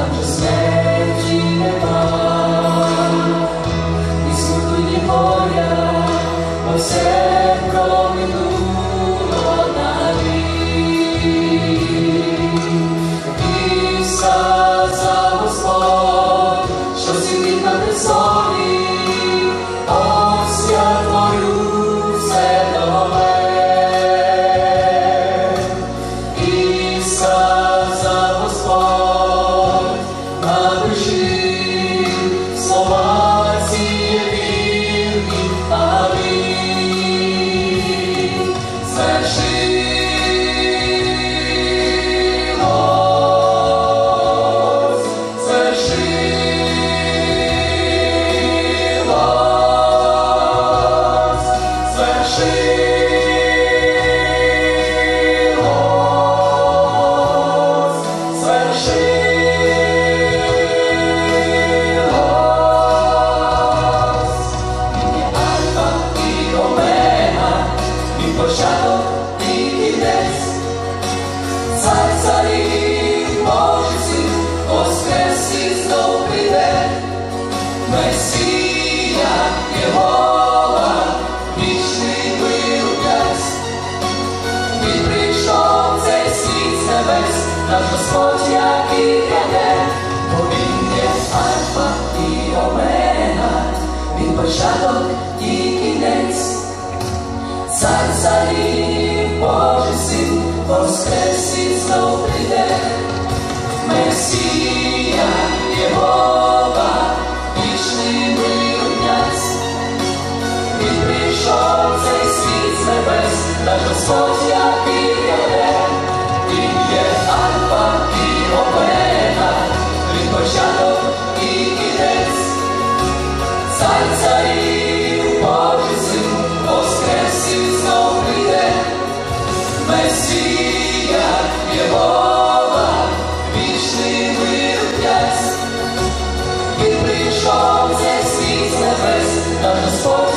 адже смерті нема, ні смутку, ні горя, бо все проминуло навік. І сказав Господь, що сидить на престолі, ось я творю все нове. І сказав Господь, напиши слова ці вірні, амінь. Звершилось, звершилось, звершилось, звершилось. Він є Альфа і Омега, він початок і кінець. Цар царів, Божий Син, воскрес і знов прийде. Месія, Єгова, вічний вирубець. Він прийшов в цей світ з небес, наш Господь, який гряде. Бо він є Альфа і Омега, він початок і кінець. Цар царів, Божий Син, воскрес і знов прийде. Месія, Єгова, вічний вирубець. Він прийшов в цей світ з небес, наш Господь, який гряде. Він є Альфа і Омега, він початок і кінець. Цар царів, Божий Син, воскрес і знов прийде. Месія, Єгова, вічний вирубець. Він прийшов в цей світ з небес, наш Господь,